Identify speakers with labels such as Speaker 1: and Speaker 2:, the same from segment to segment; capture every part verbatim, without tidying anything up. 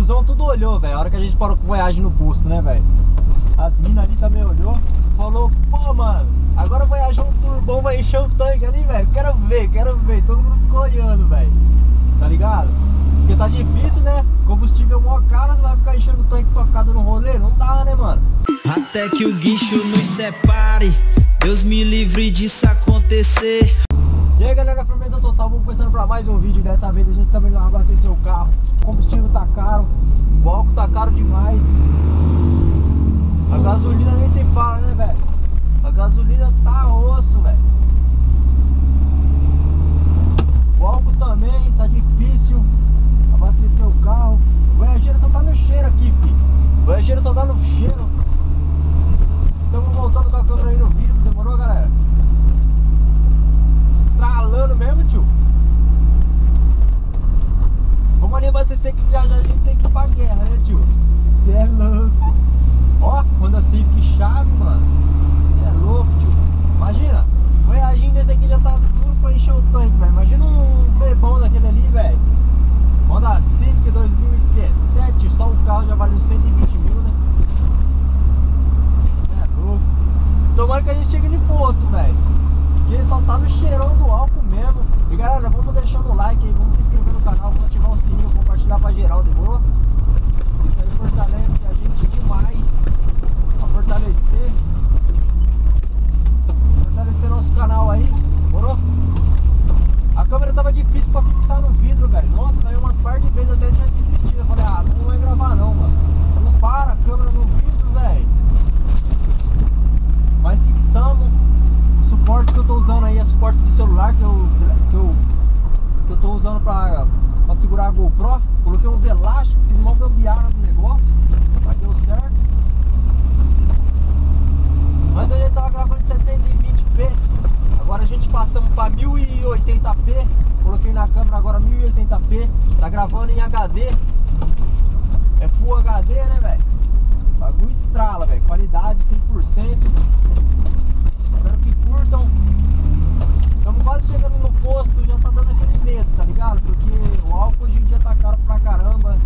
Speaker 1: tiozão tudo olhou, velho. A hora que a gente parou com Voyage no posto, né, velho? As minas ali também olhou. Falou, pô, mano, agora o Voyage é um turbão, vai encher o tanque ali, velho. Quero ver, quero ver. Todo mundo ficou olhando, velho. Tá ligado? Porque tá difícil, né? Combustível mó caro, você vai ficar enchendo o tanque pra ficar dando rolê? Não dá, né, mano?
Speaker 2: Até que o guincho nos separe, Deus me livre disso acontecer.
Speaker 1: E aí, galera, firmeza total, vamos começando pra mais um vídeo. Dessa vez a gente também vai abastecer o carro. O combustível tá caro, o álcool tá caro demais. A gasolina nem se fala, né, velho? A gasolina tá osso, velho. O álcool também tá difícil abastecer o carro. O Voyageiro só tá no cheiro aqui, filho. O Voyageiro só tá no cheiro. Estamos voltando com a câmera aí no vidro, demorou, galera? Estralando mesmo, tio. Vamos ali abastecer que já já a gente tem que ir pra guerra, né, tio? Cê é louco. Ó, Honda Civic chave, mano. Cê é louco, tio. Imagina, o Voyaginho desse aqui já tá duro pra encher o tanque, velho. Imagina um bebão daquele ali, velho. Honda Civic dois mil e dezessete, só o carro já vale uns cento e vinte mil, né? Cê é louco. Tomara que a gente chegue no posto, velho. Porque só tá no cheirão do álcool mesmo. E galera, vamos deixando o like aí, vamos se inscrever no canal, vamos ativar o sininho, compartilhar pra geral, demorou? Isso aí fortalece a gente demais. Pra fortalecer Fortalecer nosso canal aí, demorou? A câmera tava difícil pra fixar no vidro, velho. Nossa, caiu umas par de vezes, até tinha desistido. Eu falei, ah, não vai gravar não, mano. Não para a câmera no vidro, velho. Mas fixamos. O suporte que eu tô usando aí é suporte de celular que eu, que eu, que eu tô usando pra, pra segurar a GoPro. Coloquei uns elásticos, fiz mó gambiarra no negócio, mas deu certo. Mas a gente tava gravando em setecentos e vinte p, agora a gente passamos pra mil e oitenta p. Coloquei na câmera agora mil e oitenta p, tá gravando em H D. É Full H D, né, velho? O bagulho estrala, velho. Qualidade cem por cento. Espero que curtam. Estamos quase chegando no posto, já tá dando aquele medo, tá ligado? Porque o álcool hoje em dia tá caro pra caramba.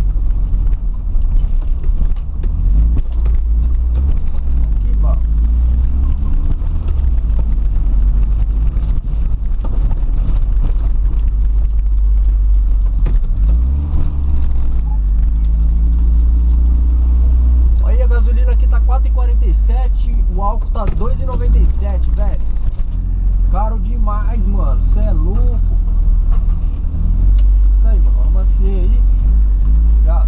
Speaker 1: Que bom. Aí a gasolina aqui tá quatro e quarenta e sete, o álcool tá dois e noventa e sete, velho. Caro demais, mano. Cê é louco. Isso aí, mano. Vamos bater aí. Obrigado.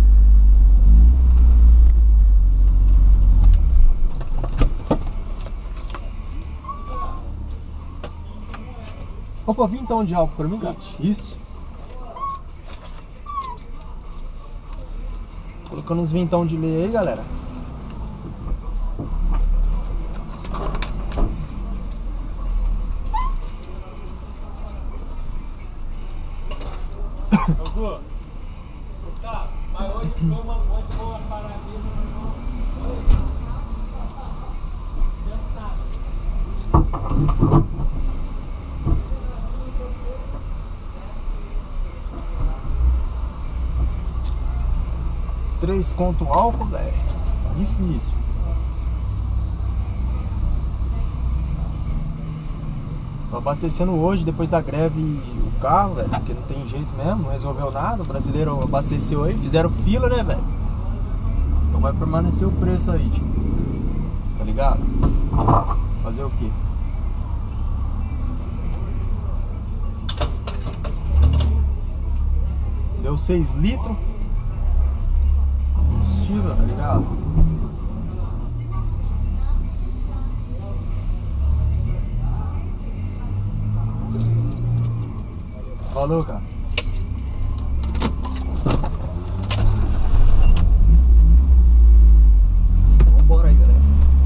Speaker 1: Opa, vintão de álcool pra mim, cara. Isso. Colocando uns vintão de lei aí, galera.
Speaker 3: Tá, mas hoje foi uma muito boa paradinha.
Speaker 1: Três conto álcool, velho. Difícil. Tô abastecendo hoje, depois da greve, o carro, velho, porque não tem jeito mesmo, não resolveu nada. O brasileiro abasteceu aí, fizeram fila, né, velho? Então vai permanecer o preço aí, tipo. Tá ligado? Fazer o quê? Deu seis litros. Combustível, tá ligado? Falou, cara. Vambora aí, galera.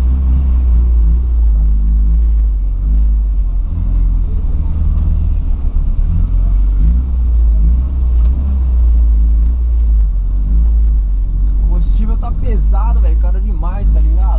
Speaker 1: O combustível tá pesado, velho. Cara demais, tá ligado?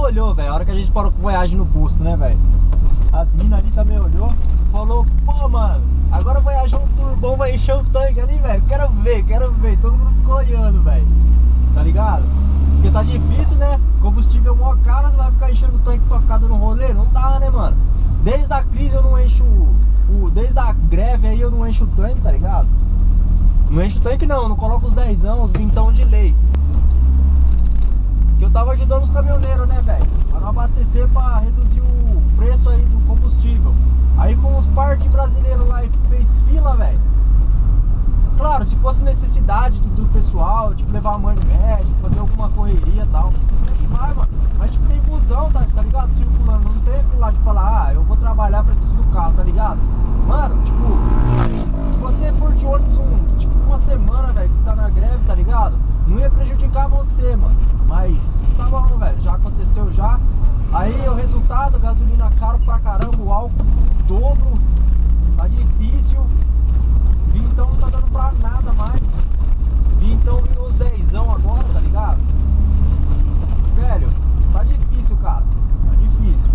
Speaker 1: olhou, velho. A hora que a gente parou com Voyage no posto, né, velho? As minas ali também olhou. Falou, pô, mano, agora Voyage é um turbão, vai encher o tanque ali, velho. Quero ver, quero ver. Todo mundo ficou olhando, velho. Tá ligado? Porque tá difícil, né? Combustível mó caro, você vai ficar enchendo o tanque pra ficar dando rolê? Não dá, né, mano? Desde a crise eu não encho o... o desde a greve aí eu não encho o tanque, tá ligado? Não encho o tanque não, não coloco os dezão, os vintão de lei. Que eu tava ajudando os caminhoneiros, né, velho? Pra não abastecer, pra reduzir o preço aí do combustível. Aí foi uns par de brasileiros lá e fez fila, velho. Claro, se fosse necessidade do, do pessoal, tipo, levar a mãe no médico, fazer alguma correria e tal, é demais, mano. Mas tipo, tem busão, tá, tá ligado? Circulando, não tem aquilo lá de falar, ah, eu vou trabalhar, preciso do carro, tá ligado? Mano, tipo, se você for de ônibus um, tipo, uma semana, velho, que tá na greve, tá ligado? Não ia prejudicar você, mano. Mas tá bom, velho, já aconteceu já. Aí o resultado, gasolina caro pra caramba, o álcool o dobro, tá difícil. Vintão não tá dando pra nada mais. Vintão virou os dezão agora, tá ligado? Velho, tá difícil, cara. Tá difícil.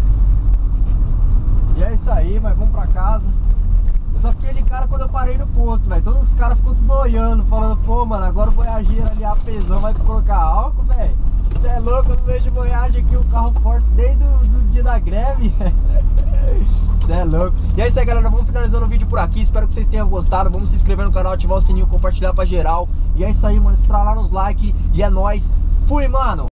Speaker 1: E é isso aí, mas vamos pra casa. Eu só fiquei de cara quando eu parei no posto, velho. Todos os caras ficam tudo olhando, falando, pô, mano, agora o Voyageiro ali, a pesão, vai colocar álcool, velho. Você é louco, eu não vejo Voyage aqui, o carro forte desde o do dia da greve. Você é louco. E é isso aí, galera, vamos finalizando o vídeo por aqui. Espero que vocês tenham gostado. Vamos se inscrever no canal, ativar o sininho, compartilhar pra geral. E é isso aí, mano, estralar nos likes. E é nóis. Fui, mano.